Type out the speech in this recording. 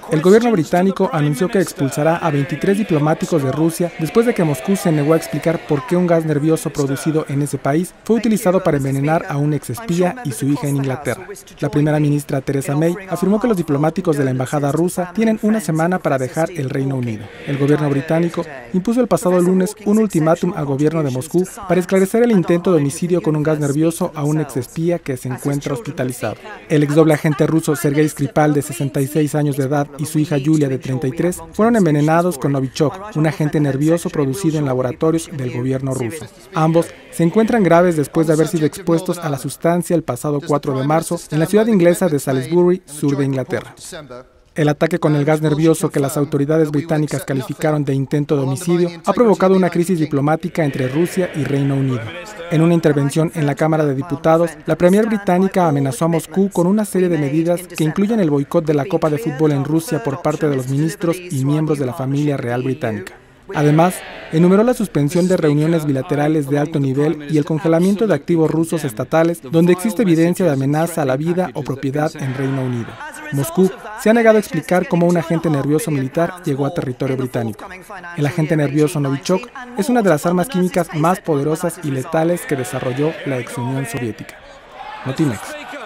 El gobierno británico anunció que expulsará a 23 diplomáticos de Rusia después de que Moscú se negó a explicar por qué un gas nervioso producido en ese país fue utilizado para envenenar a un exespía y su hija en Inglaterra. La primera ministra Theresa May afirmó que los diplomáticos de la embajada rusa tienen una semana para dejar el Reino Unido. El gobierno británico impuso el pasado lunes un ultimátum al gobierno de Moscú para esclarecer el intento de homicidio con un gas nervioso a un exespía que se encuentra hospitalizado. El exdoble agente ruso Sergei Skripal, de 66 años de edad, y su hija Yulia, de 33, fueron envenenados con Novichok, un agente nervioso producido en laboratorios del gobierno ruso. Ambos se encuentran graves después de haber sido expuestos a la sustancia el pasado 4 de marzo en la ciudad inglesa de Salisbury, sur de Inglaterra. El ataque con el gas nervioso, que las autoridades británicas calificaron de intento de homicidio, ha provocado una crisis diplomática entre Rusia y Reino Unido. En una intervención en la Cámara de Diputados, la premier británica amenazó a Moscú con una serie de medidas que incluyen el boicot de la Copa de Fútbol en Rusia por parte de los ministros y miembros de la familia real británica. Además, enumeró la suspensión de reuniones bilaterales de alto nivel y el congelamiento de activos rusos estatales donde existe evidencia de amenaza a la vida o propiedad en Reino Unido. Moscú se ha negado a explicar cómo un agente nervioso militar llegó a territorio británico. El agente nervioso Novichok es una de las armas químicas más poderosas y letales que desarrolló la ex Unión Soviética. Notimex.